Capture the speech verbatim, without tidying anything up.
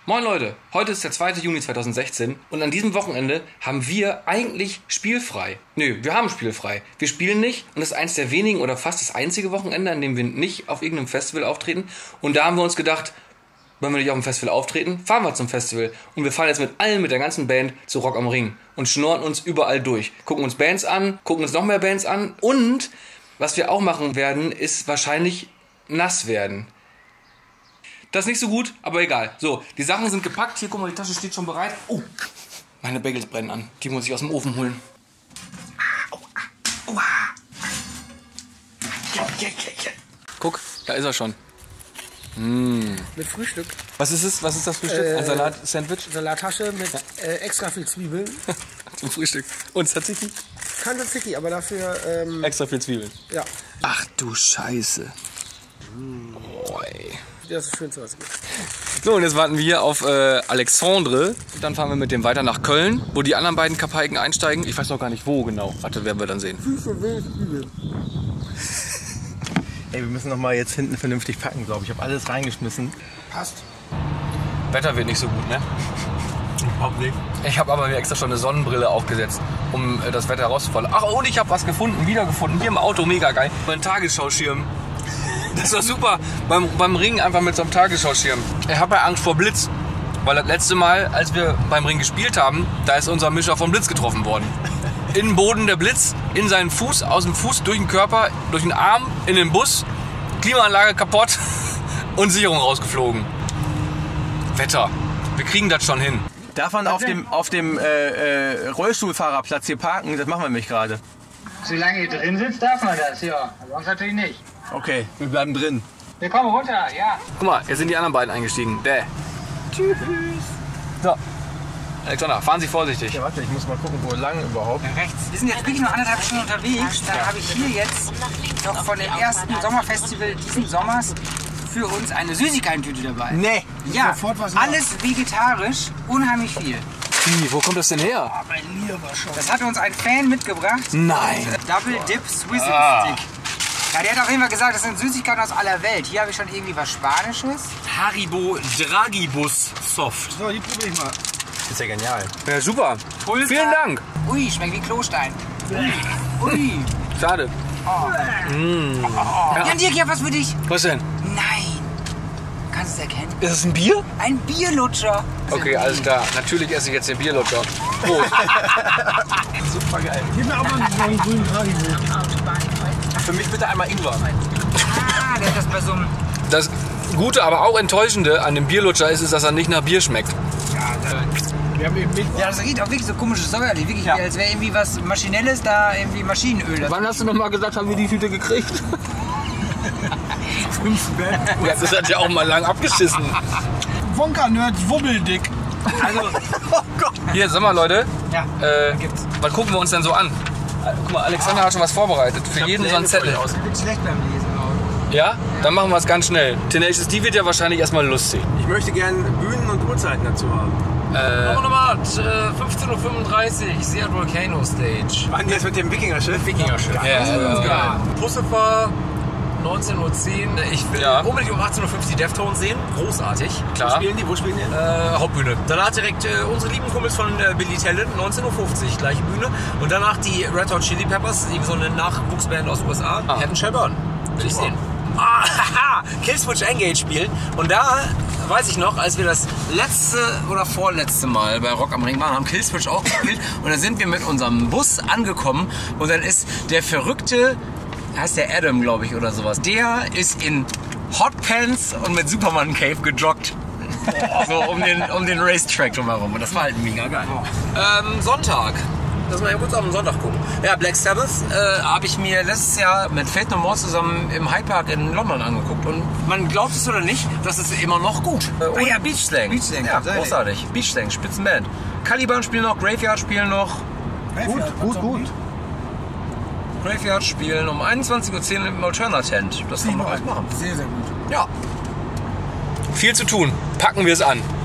Moin Leute, heute ist der zweite Juni zweitausendsechzehn und an diesem Wochenende haben wir eigentlich spielfrei. Nö, wir haben spielfrei. Wir spielen nicht und das ist eins der wenigen oder fast das einzige Wochenende, an dem wir nicht auf irgendeinem Festival auftreten. Und da haben wir uns gedacht, wenn wir nicht auf dem Festival auftreten, fahren wir zum Festival. Und wir fahren jetzt mit allen, mit der ganzen Band zu Rock am Ring und schnorren uns überall durch. Gucken uns Bands an, gucken uns noch mehr Bands an und was wir auch machen werden, ist wahrscheinlich nass werden. Das ist nicht so gut, aber egal. So, die Sachen sind gepackt. Hier, guck mal, die Tasche steht schon bereit. Oh, meine Bagels brennen an. Die muss ich aus dem Ofen holen. Guck, da ist er schon. Mm. Mit Frühstück. Was ist es? Was ist das Frühstück? Äh, Ein Salat-Sandwich? Salattasche mit äh, extra viel Zwiebeln. Zum Frühstück. Und Tzatziki? Kein Tzatziki, aber dafür... Ähm, Extra viel Zwiebeln. Ja. Ach du Scheiße. Mm. Oh, ey. Das ist das Schönste, was es gibt. So, und jetzt warten wir hier auf äh, Alexandre. Dann fahren wir mit dem weiter nach Köln, wo die anderen beiden Kapaiken einsteigen. Ich weiß noch gar nicht wo genau. Warte, werden wir dann sehen. Ey, wir müssen noch mal jetzt hinten vernünftig packen, glaube ich. Ich habe alles reingeschmissen. Passt. Wetter wird nicht so gut, ne? Überhaupt nicht. Ich habe aber mir extra schon eine Sonnenbrille aufgesetzt, um äh, das Wetter rauszufolgen. Ach, und ich habe was gefunden, wiedergefunden. Hier im Auto, mega geil. Mein Tagesschauschirm. Das war super. Beim, beim Ring einfach mit so einem Tagesschauschirm. Ich habe ja Angst vor Blitz. Weil das letzte Mal, als wir beim Ring gespielt haben, da ist unser Mischer vom Blitz getroffen worden. In den Boden der Blitz, in seinen Fuß, aus dem Fuß, durch den Körper, durch den Arm, in den Bus, Klimaanlage kaputt und Sicherung rausgeflogen. Wetter. Wir kriegen das schon hin. Darf man auf dem, auf dem äh, äh, Rollstuhlfahrerplatz hier parken? Das machen wir nämlich gerade. Solange ihr drin sitzt, darf man das, ja. Sonst natürlich nicht. Okay, wir bleiben drin. Wir kommen runter, ja. Guck mal, jetzt sind die anderen beiden eingestiegen. Däh. Tschüss. So. Alexander, fahren Sie vorsichtig. Ja, warte, ich muss mal gucken, wo lang überhaupt. Rechts. Wir sind jetzt wirklich nur anderthalb Stunden unterwegs. Dann habe ich hier jetzt noch von dem ersten Sommerfestival diesen Sommers für uns eine Süßigkeiten-Tüte dabei. Nee. Ja, Sofort was alles vegetarisch, unheimlich viel. Wie, wo kommt das denn her? Ah, bei mir war schon. Das hat uns ein Fan mitgebracht. Nein. Double Dip Swizzle Ah. Stick. Ja, der hat auf jeden Fall gesagt, das sind Süßigkeiten aus aller Welt. Hier habe ich schon irgendwie was Spanisches. Haribo Dragibus Soft. So, die probiere ich mal. Ist ja genial. Ja, super. Pulver. Vielen Dank. Ui, schmeckt wie Klostein. Ui. Schade. Oh. Jan Dirk, ich hab was für dich. Was denn? Nein. Kannst du es erkennen? Ist das ein Bier? Ein Bierlutscher. Okay, alles klar. Natürlich esse ich jetzt den Bierlutscher. Prost. Super geil. Gib mir auch mal einen grünen Haribo. Für mich bitte einmal Ingwer. Ah, der hat das bei so einem... Das Gute, aber auch Enttäuschende an dem Bierlutscher ist, ist, dass er nicht nach Bier schmeckt. Wir haben eben mit. Ja, das riecht auch wirklich so komisches säuerlich. Wirklich, ja. Als wäre irgendwie was Maschinelles da, irgendwie Maschinenöl. Wann hast du noch mal gesagt, haben wir die Tüte gekriegt? Fünf Bett. Das hat ja auch mal lang abgeschissen. Wonka-Nerds Wubbeldick. Also, Oh Gott. Hier, sag mal Leute, ja. äh, was gucken wir uns denn so an? Guck mal, Alexander hat schon was vorbereitet. Für jeden so ein Zettel. Ich bin schlecht beim Lesen. Ja? Dann machen wir es ganz schnell. Tenacious D wird ja wahrscheinlich erstmal lustig. Ich möchte gerne Bühnen und Uhrzeiten dazu haben. Äh, Nummer fünfzehn Uhr fünfunddreißig, Seat Volcano Stage. Waren die jetzt mit dem Wikinger-Schiff? Wikinger-Schiff. ja, ja, ja. Pussefer, neunzehn Uhr zehn. Ich will Ja. unbedingt um achtzehn Uhr fünfzig die Deftones sehen. Großartig. Klar. Wo spielen die? Wo spielen die? Äh, Hauptbühne. Danach direkt äh, unsere lieben Kumpels von äh, Billy Talent, neunzehn Uhr fünfzig, gleiche Bühne. Und danach die Red Hot Chili Peppers, die so eine Nachwuchsband aus den U S A. Ah. Head Shelburne. Will ich sehen. Ah, haha, Killswitch Engage spielen. Und da weiß ich noch, als wir das letzte oder vorletzte Mal bei Rock am Ring waren, haben Killswitch auch gespielt. Und da sind wir mit unserem Bus angekommen. Und dann ist der verrückte, heißt der Adam, glaube ich, oder sowas. Der ist in Hotpants und mit Superman Cave gejoggt. So um den, um den Racetrack drumherum. Und das war halt mega geil. Ähm, Sonntag. Lass mal kurz auf den Sonntag gucken. Ja, Black Sabbath äh, habe ich mir letztes Jahr mit Faith No More zusammen im Hyde Park in London angeguckt. Und man glaubt es oder nicht, das ist immer noch gut. Äh, oh ja, Beach Slang. Beach Slang, Ja, tatsächlich. großartig. Beach Slang, Spitzenband. Caliban spielen noch, Graveyard spielen noch. Gut, Gut, gut. Graveyard spielen um einundzwanzig Uhr zehn im Alterna Tent. Das kann man alles machen. Sehr, sehr gut. Ja. viel zu tun. Packen wir es an.